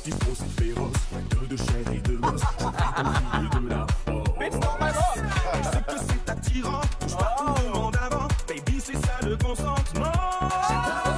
parti aussi féroce, faite de chair et de os. Envie de la force. Bitch, dans ma robe. Je sais que c'est attirant, touche pas, on demande avant. Baby, c'est ça le consentement.